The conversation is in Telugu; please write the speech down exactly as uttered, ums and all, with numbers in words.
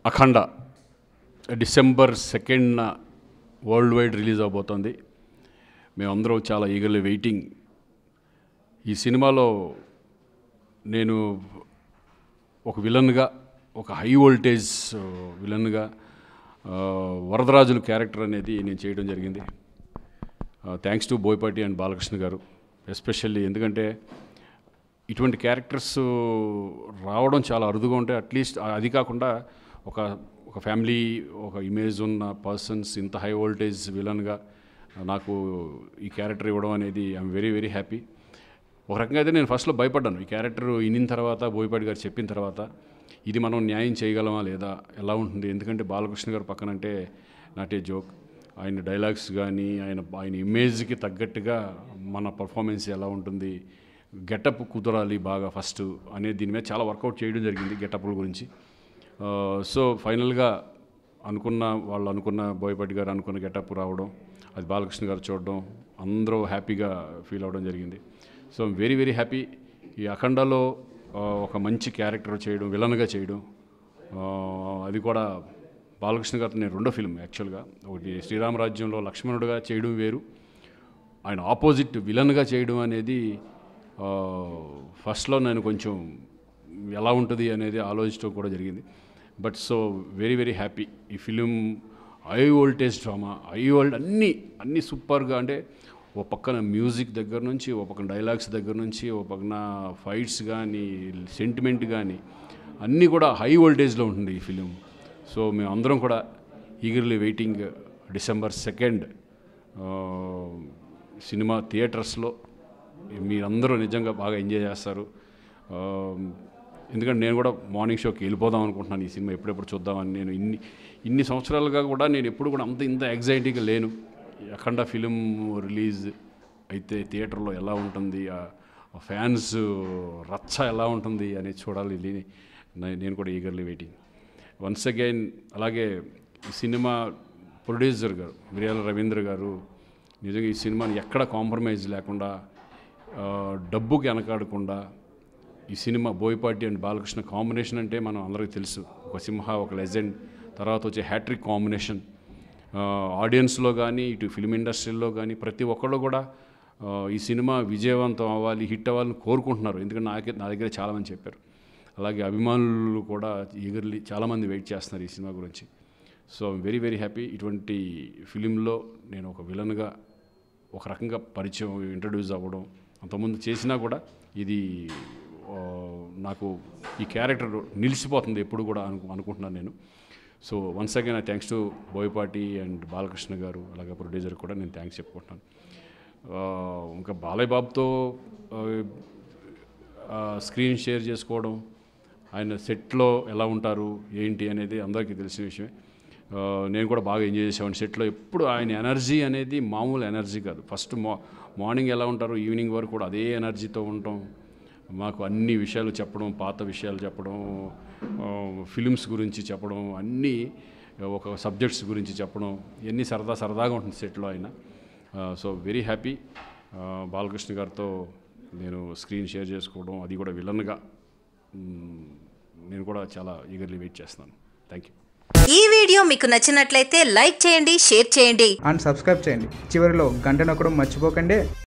అఖండ డిసెంబర్ సెకండ్న వరల్డ్ వైడ్ రిలీజ్ అవబోతోంది. మేమందరం చాలా ఈగర్లీ వెయిటింగ్. ఈ సినిమాలో నేను ఒక విలన్గా, ఒక హై వోల్టేజ్ విలన్గా వరదరాజుల క్యారెక్టర్ అనేది నేను చేయడం జరిగింది. Thanks to Boyapati and Balakrishna garu especially. ఎందుకంటే ఇటువంటి క్యారెక్టర్స్ రావడం చాలా అరుదుగా ఉంటాయి. అట్లీస్ట్ అది కాకుండా ఒక ఒక ఫ్యామిలీ, ఒక ఇమేజ్ ఉన్న పర్సన్స్ ఇంత హై వోల్టేజ్ విలన్గా నాకు ఈ క్యారెక్టర్ ఇవ్వడం అనేది ఐఎమ్ వెరీ వెరీ హ్యాపీ. ఒక రకంగా అయితే నేను ఫస్ట్లో భయపడ్డాను. ఈ క్యారెక్టర్ వినిన తర్వాత, బోయపాటి గారు చెప్పిన తర్వాత ఇది మనం న్యాయం చేయగలమా లేదా, ఎలా ఉంటుంది. ఎందుకంటే బాలకృష్ణ గారు పక్కనంటే నాట్ ఏ జోక్. ఆయన డైలాగ్స్ కానీ, ఆయన ఆయన ఇమేజ్కి తగ్గట్టుగా మన పర్ఫార్మెన్స్ ఎలా ఉంటుంది, గెటప్ కుదరాలి బాగా ఫస్ట్ అనేది దీని మీద చాలా వర్కౌట్ చేయడం జరిగింది, గెటప్ల గురించి. సో ఫైనల్గా అనుకున్న వాళ్ళు అనుకున్న బోయపాటి గారు అనుకున్న గెటప్ రావడం, అది బాలకృష్ణ గారు చూడడం, అందరూ హ్యాపీగా ఫీల్ అవ్వడం జరిగింది. So very very happy. ఈ అఖండాలో ఒక మంచి క్యారెక్టర్ చేయడం, విలన్గా చేయడం, అది కూడా బాలకృష్ణ గారితో నేను రెండో ఫిల్మ్ యాక్చువల్గా. ఒకటి శ్రీరామరాజ్యంలో లక్ష్మణుడుగా చేయడం వేరు, ఆయన ఆపోజిట్ విలన్గా చేయడం అనేది ఫస్ట్లో నేను కొంచెం ఎలా ఉంటుంది అనేది ఆలోచించడం కూడా జరిగింది. But so very very happy. ఈ film high voltage drama, high volt అన్నీ అన్నీ సూపర్గా. అంటే ఓ పక్కన మ్యూజిక్ దగ్గర నుంచి, ఓ పక్కన డైలాగ్స్ దగ్గర నుంచి, ఓ పక్కన ఫైట్స్ కానీ, సెంటిమెంట్ కానీ అన్నీ కూడా హై వోల్టేజ్లో ఉంటుంది ఈ ఫిలిం. సో మేము అందరం కూడా eagerly waiting December second cinema థియేటర్స్లో. మీరందరూ నిజంగా బాగా ఎంజాయ్ చేస్తారు. ఎందుకంటే నేను కూడా మార్నింగ్ షోకి వెళ్ళిపోదాం అనుకుంటున్నాను. ఈ సినిమా ఎప్పుడెప్పుడు చూద్దామని. నేను ఇన్ని ఇన్ని సంవత్సరాలుగా కూడా నేను ఎప్పుడు కూడా అంత ఇంత ఎగ్జైటీగా లేను. అఖండ ఫిలిం రిలీజ్ అయితే థియేటర్లో ఎలా ఉంటుంది, ఆ ఫ్యాన్స్ రచ్చ ఎలా ఉంటుంది అనేది చూడాలి. నేను కూడా ఈగర్లీ వెయిటింగ్ వన్స్ అగైన్. అలాగే ఈ సినిమా ప్రొడ్యూసర్ గారు మిర్యాల రవీంద్ర గారు నిజంగా ఈ సినిమాని ఎక్కడ కాంప్రమైజ్ లేకుండా, డబ్బుకి వెనకాడకుండా, ఈ cinema Boyapati and Balakrishna combination అంటే మనం అందరికీ తెలుసు. ఒక సింహ, ఒక లెజెండ్, తర్వాత వచ్చే హ్యాట్రిక్ కాంబినేషన్. ఆడియన్స్లో కానీ, ఇటు ఫిల్మ్ ఇండస్ట్రీలో కానీ ప్రతి ఒక్కళ్ళు కూడా ఈ సినిమా విజయవంతం అవ్వాలి, హిట్ అవ్వాలని కోరుకుంటున్నారు. ఎందుకంటే నాకే నా దగ్గర చాలామంది చెప్పారు. అలాగే అభిమానులు కూడా ఈగర్లీ చాలామంది వెయిట్ చేస్తున్నారు ఈ సినిమా గురించి. So very very happy. ఇటువంటి ఫిలింలో నేను ఒక విలన్గా ఒక రకంగా పరిచయం, ఇంట్రడ్యూస్ అవ్వడం అంతకుముందు చేసినా కూడా ఇది నాకు ఈ క్యారెక్టర్ నిలిచిపోతుంది ఎప్పుడు కూడా అను అనుకుంటున్నాను నేను. So once again thanks to Boyapati and Balakrishna garu, అలాగే ప్రొడ్యూసర్ కూడా నేను థ్యాంక్స్ చెప్పుకుంటున్నాను. ఇంకా బాలయ్య బాబుతో స్క్రీన్ షేర్ చేసుకోవడం, ఆయన సెట్లో ఎలా ఉంటారు ఏంటి అనేది అందరికీ తెలిసిన విషయమే. నేను కూడా బాగా ఎంజాయ్ చేసేవాడిని సెట్లో. ఎప్పుడు ఆయన ఎనర్జీ అనేది మామూలు ఎనర్జీ కాదు. ఫస్ట్ మా మార్నింగ్ ఎలా ఉంటారు, ఈవినింగ్ వరకు కూడా అదే ఎనర్జీతో ఉంటాం. మాకు అన్ని విషయాలు చెప్పడం, పాత విషయాలు చెప్పడం, ఫిలిమ్స్ గురించి చెప్పడం, అన్నీ ఒక సబ్జెక్ట్స్ గురించి చెప్పడం, ఇవన్నీ సరదా సరదాగా ఉంటుంది సెట్లో ఆయన. So very happy. బాలకృష్ణ గారితో నేను స్క్రీన్ షేర్ చేసుకోవడం, అది కూడా విలన్గా, నేను కూడా చాలా ఈగర్లీ వెయిట్ చేస్తున్నాను. Thank you. ఈ వీడియో మీకు నచ్చినట్లయితే లైక్ చేయండి, షేర్ చేయండి అండ్ సబ్స్క్రైబ్ చేయండి. చివరిలో గంట నొక్కడం మర్చిపోకండి.